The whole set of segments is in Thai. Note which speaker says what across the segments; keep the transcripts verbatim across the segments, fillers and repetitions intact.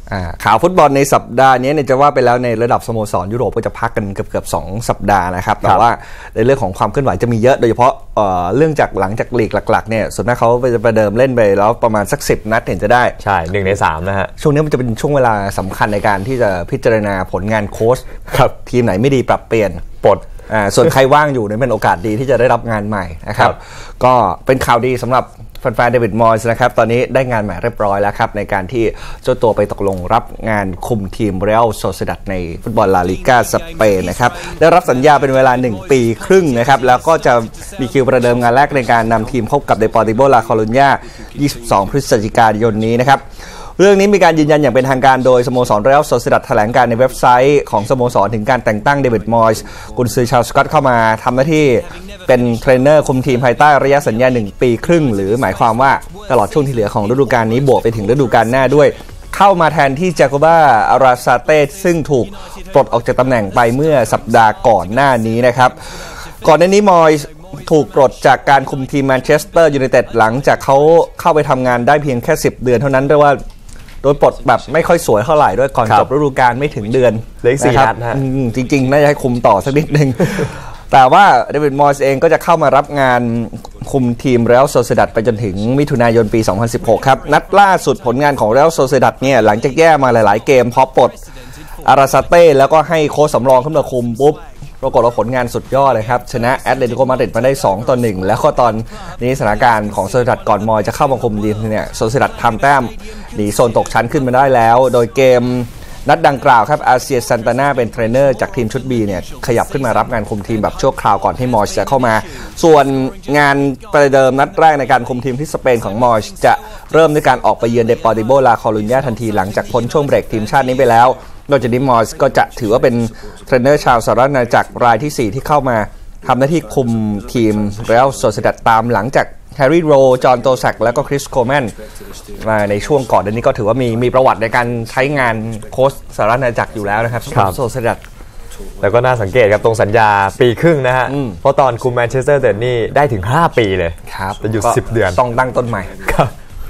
Speaker 1: ข่าวฟุตบอลในสัปดาห์นี้เนี่ยจะว่าไปแล้วในระดับสโมสรยุโรปก็จะพักกันเกือบๆสองสัปดาห์นะครับแต่ว่าในเรื่องของความเคลื่อนไหวจะมีเยอะโดยเฉพาะเรื่องจากหลังจากลีกหลักๆเนี่ยส่วนมากเขาจะประเดิมเล่นไปแล้วประมาณสักสิบนัดเห็นจะได้
Speaker 2: ใช่หนึ่งในสามนะฮะ
Speaker 1: ช่วงนี้มันจะเป็นช่วงเวลาสำคัญในการที่จะพิจารณาผลงานโค้ชทีมไหนไม่ดีปรับเปลี่ยน
Speaker 2: ปลด
Speaker 1: ส่วนใครว่างอยู่เนี่ยเป็นโอกาสดีที่จะได้รับงานใหม่นะครับก็เป็นข่าวดีสำหรับแฟนๆเดวิดมอยส์นะครับตอนนี้ได้งานใหม่เรียบร้อยแล้วครับในการที่เจ้าตัวไปตกลงรับงานคุมทีมเรอัลโซเซดัดในฟุตบอลลาลิก้าสเปนนะครับได้รับสัญญาเป็นเวลาหนึ่งปีครึ่งนะครับแล้วก็จะมีคิวประเดิมงานแรกในการนำทีมพบกับเดปอร์ติโบลาคอรุญญายี่สิบสองพฤศจิกายนนี้นะครับเรื่องนี้มีการยืนยันอย่างเป็นทางการโดยสโมสรเรอัลโซเซดัดแถลงการในเว็บไซต์ของสโมสรถึงการแต่งตั้งเดวิดมอยส์กุนซือชาวสกอตเข้ามาทำหน้าที่เป็นเทรนเนอร์คุมทีมภายใต้ระยะสัญญาหนึ่งปีครึ่งหรือหมายความว่าตลอดช่วงที่เหลือของฤดูกาลนี้บวกไปถึงฤดูกาลหน้าด้วยเข้ามาแทนที่จาโกบาอาราซาเต้ซึ่งถูกปลดออกจากตำแหน่งไปเมื่อสัปดาห์ก่อนหน้านี้นะครับก่อนหน้านี้มอยส์ถูกปลดจากการคุมทีมแมนเชสเตอร์ยูไนเต็ดหลังจากเขาเข้าไปทำงานได้เพียงแค่สิบเดือนเท่านั้นด้วยว่าโดยปลดแบบไม่ค่อยสวยเท่าไหร่ด้วยก่อนจบฤดูกาลไม่ถึงเดือน
Speaker 2: เลยสี่นัดนะ
Speaker 1: จริงๆน่าจะให้คุมต่อสักนิดนึงแต่ว่าเดวิดมอยส์เองก็จะเข้ามารับงานคุมทีมเรอัลโซเซดัดไปจนถึงมิถุนายนปีสองพันสิบหกครับนัดล่าสุดผลงานของเรอัลโซเซดัดเนี่ยหลังจากแย่มาหลายๆเกมพอปลดอาราซาเต้แล้วก็ให้โค้ชสำรองขึ้นมาคุมปุ๊บปรากฏว่าผลงานสุดยอดเลยครับชนะแอตเลติโกมาดริดมาได้สองต่อหนึ่งแล้วก็ตอนนี้สถานการณ์ของโซเซดัดก่อนมอยจะเข้ามาคุมทีมเนี่ยโซเซดัดทำแต้มหนีโซนตกชั้นขึ้นมาได้แล้วโดยเกมนัดดังกล่าวครับอาเซียซันตาน่าเป็นเทรนเนอร์จากทีมชุด B เนี่ยขยับขึ้นมารับงานคุมทีมแบบชั่วคราวก่อนที่มอยจะเข้ามาส่วนงานประเดิมนัดแรกในการคุมทีมที่สเปนของมอยจะเริ่มด้วยการออกไปเยือนเดปอร์ติโบลาคอรุญญาทันทีหลังจากพ้นช่วงเบรกทีมชาตินี้ไปแล้วนอกจากนี้มอยส์ก็จะถือว่าเป็นเทรนเนอร์ชาวสหรัฐอาณาจักรรายที่สี่ที่เข้ามาทำหน้าที่คุมทีมเรอัลโซเซดัดตามหลังจากแฮร์รี่โรจอห์นโตแซกและก็คริสโคแมนมาในช่วงก่อนเดือนนี้ก็ถือว่ามีมีประวัติในการใช้งานโค้ชสหรัฐอาณาจักรอยู่แล้วนะครับโซเซดัด
Speaker 2: แล้วก็น่าสังเกตครับตรงสัญญาปีครึ่งนะฮะเพราะตอนคุมแมนเชสเตอร์เดนนี่ได้ถึงห้าปีเลย
Speaker 1: ครับ
Speaker 2: จะอยู่สิบเดือน
Speaker 1: ต้องตั้งต้นใหม่
Speaker 2: ครับ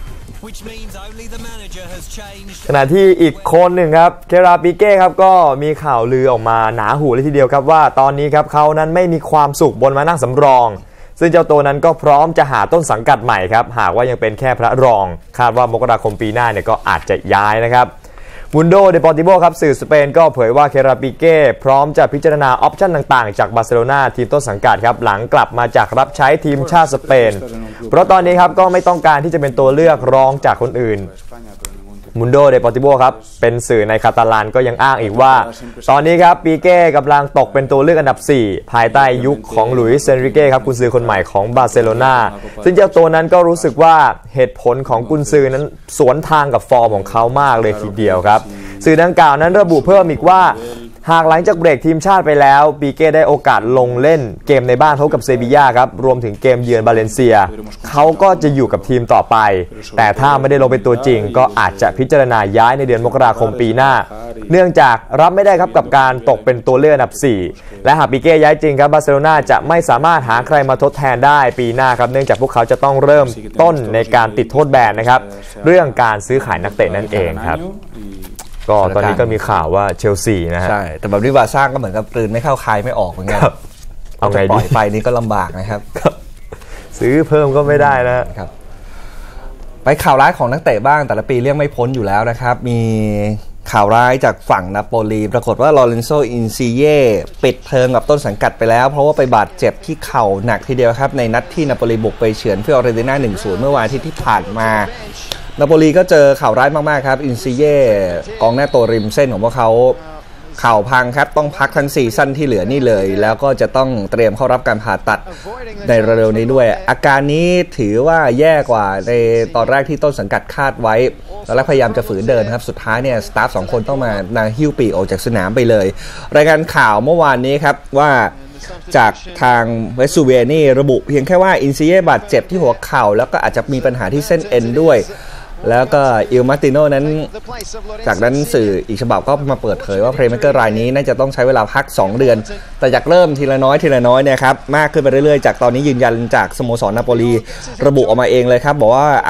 Speaker 2: ขณะที่อีกคนหนึ่งครับเคราปิเก้ครับก็มีข่าวลือออกมาหนาหูเลยทีเดียวครับว่าตอนนี้ครับเขานั้นไม่มีความสุขบนมานั่งสำรองซึ่งเจ้าตัวนั้นก็พร้อมจะหาต้นสังกัดใหม่ครับหากว่ายังเป็นแค่พระรองคาดว่ามกราคมปีหน้าเนี่ยก็อาจจะย้ายนะครับมุนโดเดปอร์ติโบครับสื่อสเปนก็เผยว่าเคราปิเก้พร้อมจะพิจารณาออปชั่นต่างๆจากบาร์เซโลนาทีมต้นสังกัดครับหลังกลับมาจากรับใช้ทีมชาติสเปนเพราะตอนนี้ครับก็ไม่ต้องการที่จะเป็นตัวเลือกรองจากคนอื่นมุนโดเดปอร์ติโบครับเป็นสื่อในคาตาลานก็ยังอ้างอีกว่าตอนนี้ครับปีเก้กำลังตกเป็นตัวเลือกอันดับสี่ภายใต้ยุคของลุยส์เซนริเก้ครับกุนซือคนใหม่ของบาร์เซโลนาซึ่งเจ้าตัวนั้นก็รู้สึกว่าเหตุผลของกุนซือนั้นสวนทางกับฟอร์มของเขามากเลยทีเดียวครับสื่อดังกล่าวนั้นระบุเพิ่มอีกว่าหากหลังจากเบรกทีมชาติไปแล้วปีเก้ได้โอกาสลงเล่นเกมในบ้านพบกับเซบีย่าครับรวมถึงเกมเยือนบาเลนเซียเขาก็จะอยู่กับทีมต่อไปแต่ถ้าไม่ได้ลงเป็นตัวจริงก็อาจจะพิจารณาย้ายในเดือนมกราคมปีหน้าเนื่องจากรับไม่ได้ครับกับการตกเป็นตัวเลือกอันดับสี่และหากปีเก้ย้ายจริงครับบาร์เซโลนาจะไม่สามารถหาใครมาทดแทนได้ปีหน้าครับเนื่องจากพวกเขาจะต้องเริ่มต้นในการติดโทษแบนนะครับเรื่องการซื้อขายนักเตะนั่นเองครับก็ตอนนี้ก็มีข่าวว่าเชลซีนะฮะ
Speaker 1: ใช่แต่แบบนี้บาซ่าก็เหมือนกับกลืนไม่เข้าคายไม่ออกเหมือนกัน
Speaker 2: เอาไงดี
Speaker 1: ปล่อยไปนี่ก็ลำบากนะครับ
Speaker 2: ซื้อเพิ่มก็ไม่ได้นะครับ
Speaker 1: ไปข่าวร้ายของนักเตะบ้างแต่ละปีเรียกไม่พ้นอยู่แล้วนะครับมีข่าวร้ายจากฝั่งนาโปลีปรากฏว่าลอเรนโซอินซิเย่ปิดเทอมกับต้นสังกัดไปแล้วเพราะว่าไปบาดเจ็บที่เข่าหนักทีเดียวครับในนัดที่นาโปลีบุกไปเฉือนฟิออเรนติน่า หนึ่งศูนย์ เมื่อวันอาทิตย์ที่ผ่านมานาโปลีก็เจอข่าวร้ายมากๆครับอินซิเย่กองหน้าตัวริมเส้นของพวกเขาเข่าพังครับต้องพักทั้งซีซั่นที่เหลือนี่เลยแล้วก็จะต้องเตรียมเข้ารับการผ่าตัดในเร็วๆนี้ด้วยอาการนี้ถือว่าแย่กว่าในตอนแรกที่ต้นสังกัดคาดไว้แล้วพยายามจะฝืนเดินครับสุดท้ายเนี่ยสตาฟสองคนต้องมานาฮิ้วปีกออกจากสนามไปเลยรายงานข่าวเมื่อวานนี้ครับว่าจากทางเวสซูเวียนี่ระบุเพียงแค่ว่าอินซิเย่บาดเจ็บที่หัวเข่าแล้วก็อาจจะมีปัญหาที่เส้นเอ็นด้วยแล้วก็อิลมาติโนนั้นจากนั้นสื่ออีกฉบับก็มาเปิดเผยว่าเพลย์เมคเกอร์รายนี้น่าจะต้องใช้เวลาพักสองเดือนแต่จากเริ่มทีละน้อยทีละน้อยเนี่ยครับมากขึ้นไปเรื่อยๆจากตอนนี้ยืนยันจากสโมสรนาโปลีระบุออกมาเองเลยครับบอกว่า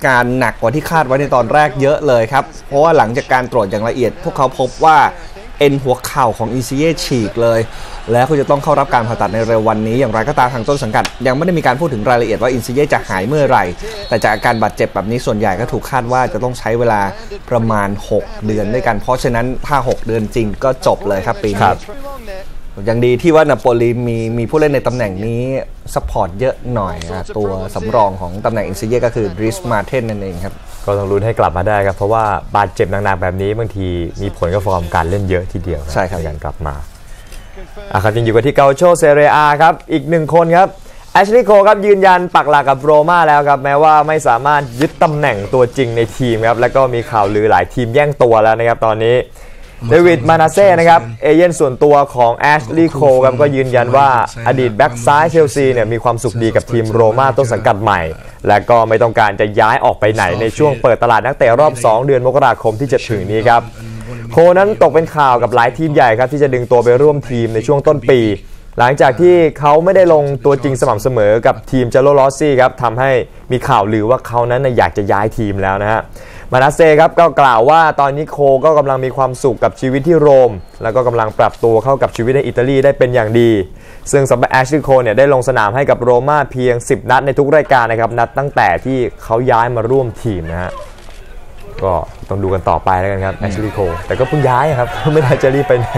Speaker 1: การหนักกว่าที่คาดไว้ในตอนแรกเยอะเลยครับเพราะว่าหลังจากการตรวจอย่างละเอียดพวกเขาพบว่าเอ็นหัวเข่าของอินซิเย่ฉีกเลยแล้วเขาจะต้องเข้ารับการผ่าตัดในเร็ววันนี้อย่างไรก็ตามทางต้นสังกัดยังไม่ได้มีการพูดถึงรายละเอียดว่าอินซิเย่จะหายเมื่อไหร่แต่จากอาการบาดเจ็บแบบนี้ส่วนใหญ่ก็ถูกคาดว่าจะต้องใช้เวลาประมาณหกเดือนด้วยกันเพราะฉะนั้นถ้าหกเดือนจริงก็จบเลยครับปีนี้อย่างดีที่ว่านาโปลีมีมีผู้เล่นในตำแหน่งนี้ซัพพอร์ตเยอะหน่อยตัวสำรองของตำแหน่งอินซิเย่ก็คือดริสมาเทนนั่นเองครับ
Speaker 2: ก็ต้องลุ้นให้กลับมาได้ครับเพราะว่าบาดเจ็บหนักๆแบบนี้บางทีมีผลกับฟอร์มการเล่นเยอะทีเดียว
Speaker 1: ใช่ครับ
Speaker 2: ในการกลับมาอ่ะครับยังอยู่กันที่เกาโชเซเรียอาครับอีกหนึ่งคนครับแอชลีย์โคครับยืนยันปักหลักกับโรม่าแล้วครับแม้ว่าไม่สามารถยึดตำแหน่งตัวจริงในทีมครับแล้วก็มีข่าวลือหลายทีมแย่งตัวแล้วนะครับตอนนี้เดวิดมานาเซ่นะครับเอเย่นส่วนตัวของแอชลีย์โคครับก็ยืนยันว่าอดีตแบ็กซ้ายเชลซีเนี่ยมีความสุขดีกับทีมโรม่าต้นสังกัดใหม่และก็ไม่ต้องการจะย้ายออกไปไหนในช่วงเปิดตลาดนักเตะรอบสองเดือนมกราคมที่จะถึงนี้ครับโคนั้นตกเป็นข่าวกับหลายทีมใหญ่ครับที่จะดึงตัวไปร่วมทีมในช่วงต้นปีหลังจากที่เขาไม่ได้ลงตัวจริงสม่ำเสมอกับทีมเจโรลอสซี่ครับทำให้มีข่าวลือว่าเขานั้นอยากจะย้ายทีมแล้วนะฮะมานาเซ่ครับก็กล่าวว่าตอนนี้โคก็กำลังมีความสุขกับชีวิตที่โรมแล้วก็กำลังปรับตัวเข้ากับชีวิตในอิตาลีได้เป็นอย่างดีซึ่งสำหรับแอชลีย์โคเนี่ยได้ลงสนามให้กับโรม่าเพียงสิบนัดในทุกรายการนะครับนัดตั้งแต่ที่เขาย้ายมาร่วมทีมนะฮะก็ต้องดูกันต่อไปแล้วกันครับแอชลีย์โคแต่ก็เพิ่งย้ายครับไม่ได้จะรีบไปไหน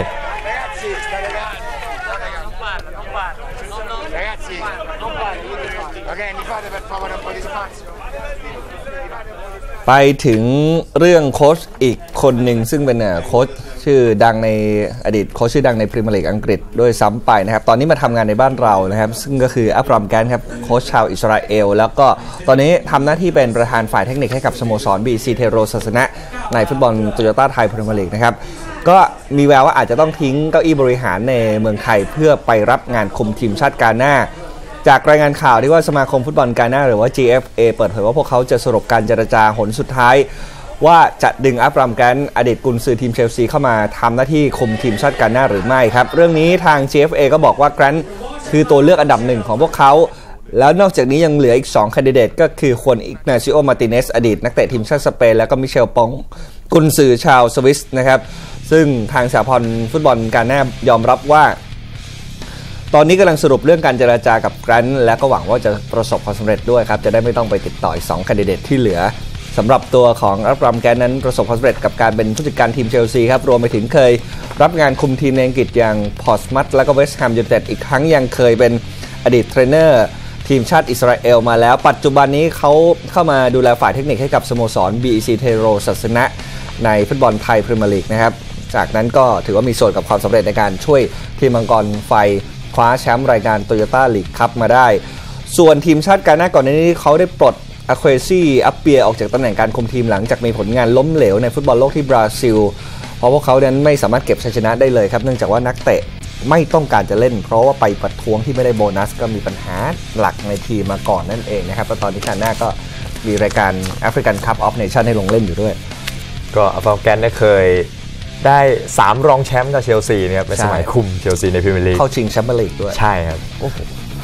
Speaker 1: ไปถึงเรื่องโค้ชอีกคนหนึ่งซึ่งเป็นโค้ชชื่อดังในอดีตโค้ชชื่อดังในพรีเมียร์ลีกอังกฤษด้วยซ้ำไปนะครับตอนนี้มาทำงานในบ้านเรานะครับซึ่งก็คืออับรามแกนครับโค้ชชาวอิสราเอลแล้วก็ตอนนี้ทำหน้าที่เป็นประธานฝ่ายเทคนิคให้กับสโมสร บี ซี เทโรศาสนะในฟุตบอลโตโยต้าไทยพรีเมียร์ลีกนะครับก็มีแววว่าอาจจะต้องทิ้งเก้าอี้บริหารในเมืองไทยเพื่อไปรับงานคุมทีมชาติกาน่าจากรายงานข่าวที่ว่าสมาคมฟุตบอลกาน่าหรือว่า จี เอฟ เอ เปิดเผยว่าพวกเขาจะสรุปการเจรจาหนสุดท้ายว่าจะดึงอับรามแกนอดีตกุนซือทีมเชลซีเข้ามาทำหน้าที่คุมทีมชาติกาน่าหรือไม่ครับเรื่องนี้ทาง จี เอฟ เอ ก็บอกว่าแกรนคือตัวเลือกอันดับหนึ่งของพวกเขาแล้วนอกจากนี้ยังเหลืออีกสองแคนดิเดตก็คือควนอิกนาซิโอมาร์ติเนสอดีตนักเตะทีมชาติสเปนแล้วก็มิเชลปองกุนซือชาวสวิสนะครับซึ่งทางสหพันธ์ฟุตบอลกาน่ายอมรับว่าตอนนี้กำลังสรุปเรื่องการเจรจากับแกรนและก็หวังว่าจะประสบความสำเร็จด้วยครับจะได้ไม่ต้องไปติดต่ออีกสองแคนดิเดตที่เหลือสำหรับตัวของอับรามแกนนั้นประสบความสำเร็จกับการเป็นผู้จัดการทีมเชลซีครับรวมไปถึงเคยรับงานคุมทีมในอังกฤษอย่างพอร์ตสมัธและก็เวสต์แฮมยูไนเต็ดอีกครั้งยังเคยเป็นอดีตเทรนเนอร์ทีมชาติอิสราเอลมาแล้วปัจจุบันนี้เขาเข้ามาดูแลฝ่ายเทคนิคให้กับสโมสร บี ซี เทโรศาสนะในฟุตบอลไทยพรีเมียร์ลีกนะครับจากนั้นก็ถือว่ามีส่วนกับความสำเร็จในการช่วยทีมมังกรไฟคว้าแชมป์รายการโตโยต้าลีกคัพมาได้ส่วนทีมชาติกาน่าก่อนหน้านี้เขาได้ปลดอาควซี่อัปเปียออกจากตำแหน่งการคุมทีมหลังจากมีผลงานล้มเหลวในฟุตบอลโลกที่บราซิลเพราะพวกเขานั้นไม่สามารถเก็บชัยชนะได้เลยครับเนื่องจากว่านักเตะไม่ต้องการจะเล่นเพราะว่าไปประท้วงที่ไม่ได้โบนัสก็มีปัญหาหลักในทีมมาก่อนนั่นเองนะครับแล้วตอนนี้กาน่าก็มีรายการแอฟริกันคัพออฟเนชั่นให้ลงเล่นอยู่ด้วย
Speaker 2: ก็อับรามแกนได้เคยได้สามรองแชมป์กับเชลซีนะครับในสมัยคุมเชลซีในพรีเมียร์ลีก
Speaker 1: เข้าชิงแชมเปี้ยนลีกด้วย
Speaker 2: ใช่ครับโอ้โห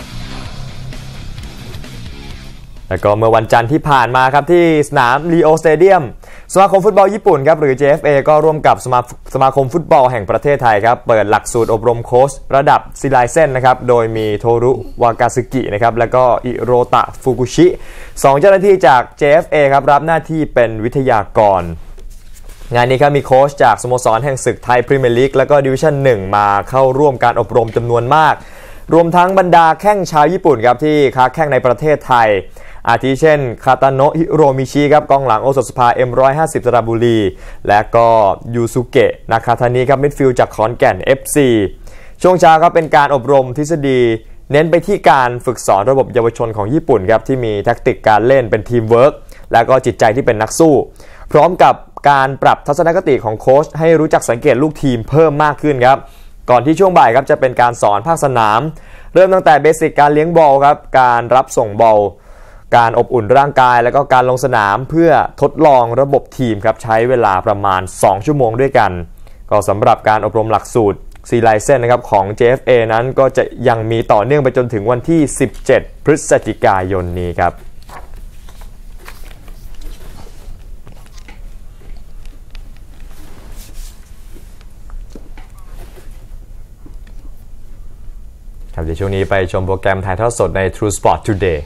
Speaker 2: แล้วก็เมื่อวันจันทร์ที่ผ่านมาครับที่สนามลีโอสเตเดียมสมาคมฟุตบอลญี่ปุ่นครับหรือ จี เอฟ เอ ก็ร่วมกับสมาสมาคมฟุตบอลแห่งประเทศไทยครับเปิดหลักสูตรอบรมโค้ชระดับซีไลเซนนะครับโดยมีโทรุวากาซึกินะครับแล้วก็อิโรตะฟุกุชิสองเจ้าหน้าที่จาก จี เอฟ เอ ครับรับหน้าที่เป็นวิทยากรงานนี้ครับมีโค้ชจากสโมสรแห่งศึกไทยพรีเมียร์ลีกและก็ดิวิชั่นหนึ่งมาเข้าร่วมการอบรมจำนวนมากรวมทั้งบรรดาแข้งชาวญี่ปุ่นครับที่ค้าแข้งในประเทศไทยอาทิเช่นคาตาโนะฮิโรมิชิครับกองหลังโอสถสภา เอ็ม หนึ่งร้อยห้าสิบ สระบุรีและก็ยูซุเกะนาคาทานิครับมิดฟิลด์จากขอนแก่น เอฟ ซี ช่วงเช้าก็เป็นการอบรมทฤษฎีเน้นไปที่การฝึกสอนระบบเยาวชนของญี่ปุ่นครับที่มีแทคติกการเล่นเป็นทีมเวิร์กและก็จิตใจที่เป็นนักสู้พร้อมกับการปรับทัศนคติของโค้ชให้รู้จักสังเกตลูกทีมเพิ่มมากขึ้นครับก่อนที่ช่วงบ่ายครับจะเป็นการสอนภาคสนามเริ่มตั้งแต่เบสิกการเลี้ยงบอลครับการรับส่งบอลการอบอุ่นร่างกายแล้วก็การลงสนามเพื่อทดลองระบบทีมครับใช้เวลาประมาณสองชั่วโมงด้วยกันก็สำหรับการอบรมหลักสูตรซีไลเซนนะครับของ จี เอฟ เอ นั้นก็จะยังมีต่อเนื่องไปจนถึงวันที่สิบเจ็ดพฤศจิกายนนี้ครับครับเดี๋ยวช่วงนี้ไปชมโปรแกรมถ่ายทอดสดใน True Sport Today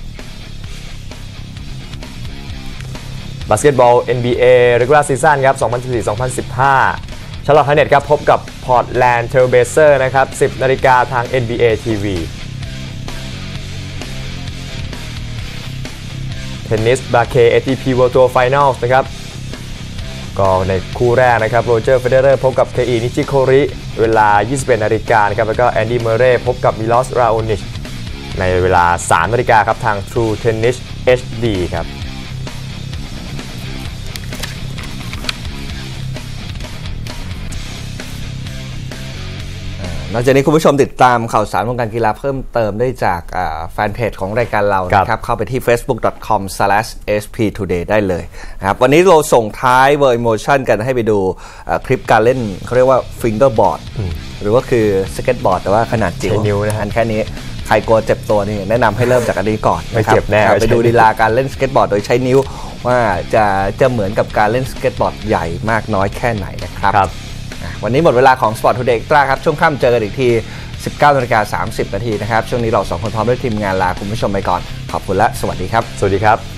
Speaker 2: บาสเกตบอล เอ็น บี เอ Regular Season ครับ สองพันสิบสี่ สองพันสิบห้า Charlotte Hornets ครับพบกับ Portland Trail Blazers นะครับ สิบนาฬิกาทาง เอ็น บี เอ ที วี เทนนิส บาเค เอ ที พี World Tour Finals นะครับก็ในคู่แรกนะครับโรเจอร์เฟเดอเรอร์พบกับเคอินิชิโคริเวลา ยี่สิบเอ็ดนาฬิกานะครับแล้วก็แอนดี้เมอร์เรย์พบกับมิลอสราโอนิชในเวลา สามนาฬิกาครับทาง True Tennis เอช ดี ครับ
Speaker 1: นอกจากนี้คุณผู้ชมติดตามข่าวสารวงการกีฬาเพิ่มเติมได้จากแฟนเพจของรายการเรานะครับเข้าไปที่ เฟซบุ๊ก ดอท คอม สแลช เอส พี ทูเดย์ ได้เลยนะครับวันนี้เราส่งท้าย World Emotion กันให้ไปดูคลิปการเล่นเขาเรียกว่า fingerboard หรือว่าคือสเก็ตบอร์ดแต่ว่าขนาดจิ๋วนิ้วนะฮะแค่นี้ใครกลัวเจ็บตัวนี่แนะนำให้เริ่มจากอันนี้ก่อน
Speaker 2: ไม่เจ็บแน่
Speaker 1: ไปดูลีลาการเล่นสเก็ตบอร์ดโดยใช้นิ้วว่าจะจะเหมือนกับการเล่นสเก็ตบอร์ดใหญ่มากน้อยแค่ไหนนะครับวันนี้หมดเวลาของ Sport Today Extra ครับช่วงค่ำเจอกันอีกที สิบเก้านาฬิกาสามสิบนาทีนะครับช่วงนี้เราสองคนพร้อมด้วยทีมงานลาคุณผู้ชมไปก่อนขอบคุณและสวัสดีครับ
Speaker 2: สวัสดีครับ